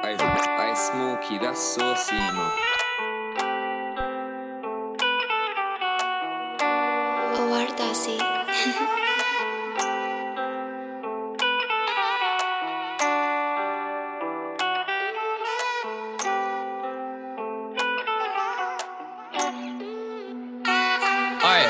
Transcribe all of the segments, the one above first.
I Smokey, that's saucy, man. Overdasi. Aye.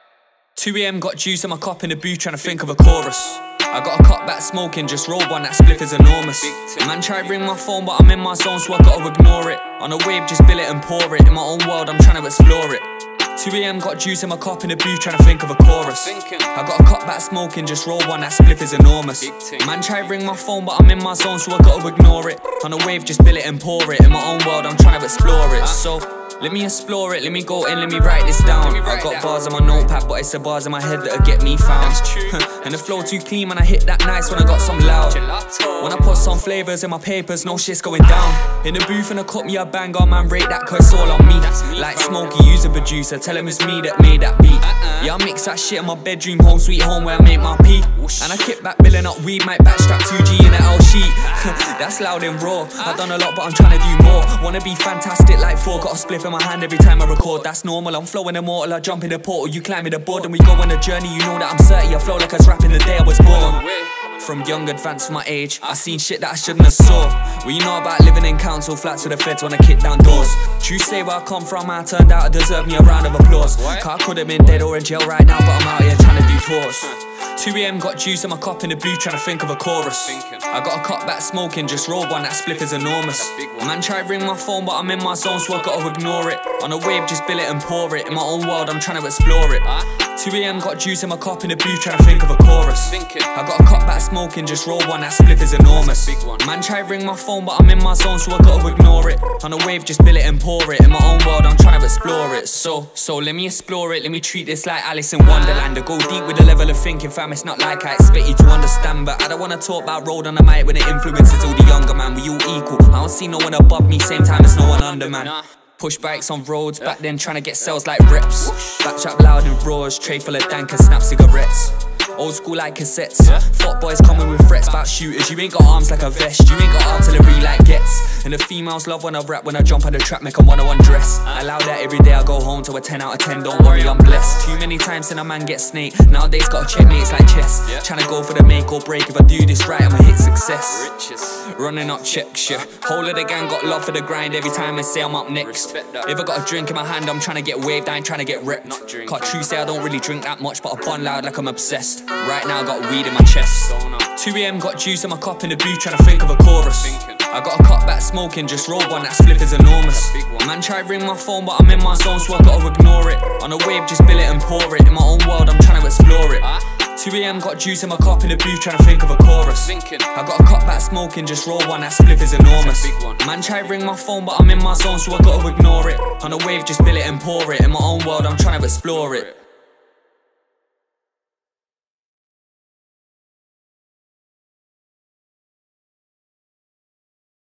2 AM, got juice in my cup in the booth trying to think of a chorus. I got a cut back smoking, just rolled one, that spliff is enormous. Man try to ring my phone but I'm in my zone so I gotta ignore it. On a wave just bill it and pour it, in my own world I'm trying to explore it. 2 AM, got juice in my cup in the booth trying to think of a chorus. I got a cut back smoking, just rolled one, that spliff is enormous. Man try to ring my phone but I'm in my zone so I gotta ignore it. On a wave just bill it and pour it, in my own world I'm trying to explore it. So let me explore it, let me go in, let me write this down. I got bars on my notepad, but it's the bars in my head that'll get me found. And the flow too clean, man, I hit that nice when I got some loud. When I put some flavours in my papers, no shit's going down. In the booth and I cut me a banger, man, rate that cause all on me. Like Smokey, use a producer, tell him it's me that made that beat. Yeah, I mix that shit in my bedroom, home sweet home where I make my pee. And I kick back billing up weed, might backstrap 2G in the L sheet. That's loud and raw, I've done a lot but I'm trying to do more. Wanna be fantastic like 4, got a spliff in my hand every time I record, that's normal. I'm flowing immortal, I jump in the portal, you climb in the board and we go on a journey. You know that I'm 30, I flow like I was rapping the day I was born. From young advanced for my age, I seen shit that I shouldn't have saw. Well, you know about living in council flats with the feds when I kick down doors. True say where I come from, I turned out I deserve me a round of applause. Cause I could have been dead or in jail right now, but I'm out here trying to do tours. 2 AM, got juice in my cup in the booth trying to think of a chorus. I got a cut back smoking, just rolled one, that spliff is enormous. Man try to ring my phone but I'm in my zone so I gotta ignore it. On a wave just bill it and pour it, in my own world I'm trying to explore it. 2 AM, got juice in my cup in the booth trying to think of a chorus. I got a cut back smoking, just rolled one, that spliff is enormous. Man try to ring my phone but I'm in my zone so I gotta ignore it. On a wave just bill it and pour it, in my own world I'm trying to explore it. So let me explore it, let me treat this like Alice in Wonderland. I go deep with the level of thinking, fam, it's not like I expect you to understand. But I don't wanna talk about road on the mic when it influences all the younger man. We all equal, I don't see no one above me, same time as no one under, man. Push bikes on roads, back then trying to get sales like rips. Backtrap loud and roars, tray full of dank and snap cigarettes. Old school like cassettes, fuck boys coming with threats about shooters. You ain't got arms like a vest, you ain't got artillery like Gets. And the females love when I rap, when I jump on the track, make them wanna undress. I allow that every day, I go home to a 10 out of 10, don't worry, I'm blessed. Too many times seen a man get snake, nowadays gotta check me, it's like chess. Tryna go for the make or break, if I do this right, I'ma hit success. Running up checks, yeah. Whole of the gang got love for the grind every time I say I'm up next. If I got a drink in my hand, I'm tryna get waved, I ain't tryna get ripped. Cause true say I don't really drink that much, but I bun loud like I'm obsessed. Right now I got weed in my chest. 2 AM, got juice in my cup in the booth trying to think of a chorus. I got a cut back smoking, just rolled one, that spliff is enormous. Man try to ring my phone but I'm in my zone so I gotta ignore it. On a wave just bill it and pour it, in my own world I'm trying to explore it. 2 AM, got juice in my cup in the booth trying to think of a chorus. I got a cut back smoking, just rolled one, that spliff is enormous. Man try to ring my phone but I'm in my zone so I gotta ignore it. On a wave just bill it and pour it, in my own world I'm trying to explore it.